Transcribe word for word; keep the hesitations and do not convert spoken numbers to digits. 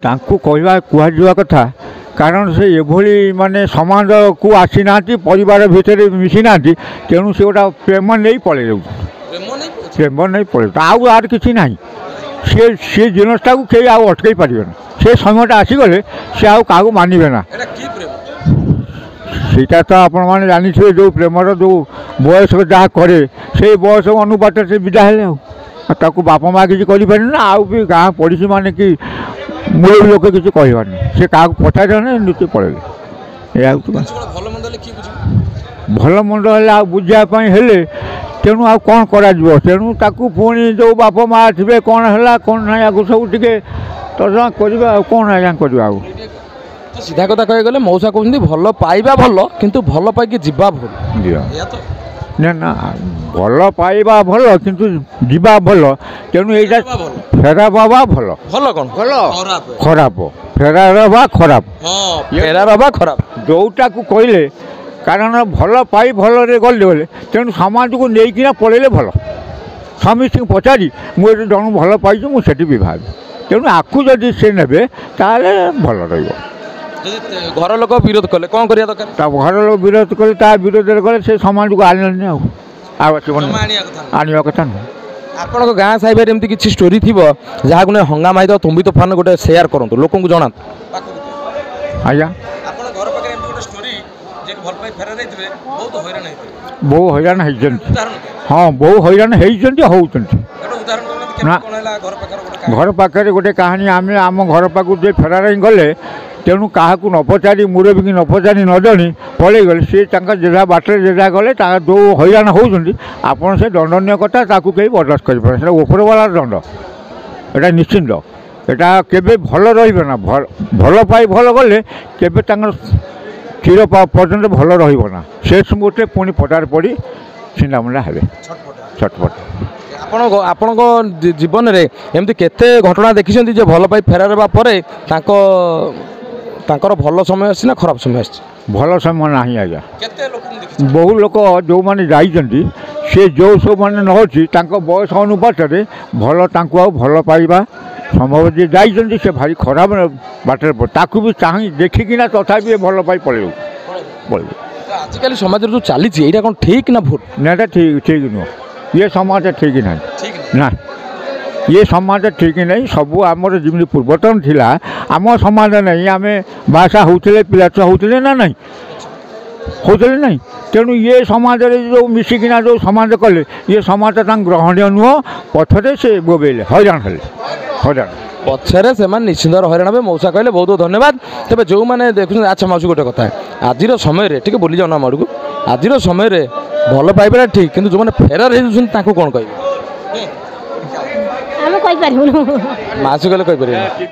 तांकु कहवा कहुआ कथा कारण से एभली माने समाज को आसी ना परिवार भितर मिसी ना तेणु से गोटा प्रेम नहीं पड़े जाऊँ प्रेम नहीं पड़े आउ आर कि ना सी सी जिनटा को कई आउ अटकई पारे ना से समयटा आसीगले सी आउ क्या मानवे ना सीटा तो आपण मैंने जानी जो प्रेमर जो बयस जहाँ करे से बयस अनुपात से विदा है ताकू बापा माँ किसी कर ना आउ भी गाँ पड़ोसी माने कि मूल लोक किसी कहबार से क्या पचारे नीचे पड़े या भल मंद है बुझापी हेले तेणु आ कौन करा तेणु ताकू पुणी जो बापा माँ थे कौन है कौन ना या सब टे तर्जमा कर कौन आज्ञा करवा सीधा कथा कह गले मौसा कहते भल पाइबा भल किंतु भल पाइक जीवा भल ना ना भल पाइबा भल किंतु जीवा भल तेणु यहाँ फेरा बाबा भल भल कौन भल खराब फेरार बा खराब फेरार बा खराब जोटा को कहले कारण भल पाई भल गले गले तेणु समाज को लेकिन पलैले भल समस्त पचारि मुझे जन भल पाई मुझे बह तेणु आकु जदि से ने भल रही घर लोक विरोध कले कौन करिया दरकार घर लोक विरोध कले ता विरोध गले से समाज को आने आने कथा नुह आपण गाँ साहिबार एमती किसी स्टोरी थी जहाँ को हंगामा हो तुम्बी तोफान गोटे सेयार करूँ लोक जना आज्ञा बहु हैरान होती हाँ बहु हैरान होती घर पाखे गोटे कहानी आम आम घर पाक फेरार गले तेणु क्या न पचारि मुरबी की न पचारि न जानी पलि गले सी जेजा बाटर जेजा गले जो हैरान होती आपड़ से दंडनीय कथा ताकू कहीं बर्दाश्त करें ऊपर वाला दंड एटा निश्चिंत एटा केबे भल रहा भल भल पाई भल गले केबे चिर पर्यंत भल रहा से गोटे पुणी पटार पड़ी छिंडामुंडा हे छटपट आपण आपण जीवन में एमती केते घटना देखी जो भल पाई फेरार पर तांकर भल समय आसी ना खराब समय आसी भल समय ना आज्ञा बहु लोक जो मैंने जाइछन्ति से जो सब मैंने नची बयस अनुपात भल भल पाइबा संभव जे जाइछन्ति से भारी खराब बाटर ताकू भी चाह देखिकिना तथापि भल पाई पड़े पड़े आजिकल समाज जो चली यहाँ कौन ठीक ना भूल ना ठीक ठीक नुह ये समाज ठीक ना ना ये समाज ठीक नहीं सबू आमर जमी पूर्वतन थिला आम समाज नहीं आम बासा होते पिलाचुआ होते ना नहीं होते नहीं तेणु ये समाज जो मिसिकिना जो समाज कले ये समाज ग्रहणीय नुह पथरे से बोबेले हैरान हेले हैरान पछरे से निश्चिंत हैरान हे मौसा कहले बहुत बहुत धन्यवाद तेज जो मैंने देखुं अच्छा मौसी गोटे कथा आज समय टे बोली जाऊना आड़ को आज समय भल पाइबा ठीक किंतु जो मैंने फेरार हो कौन कह मासी कहले कह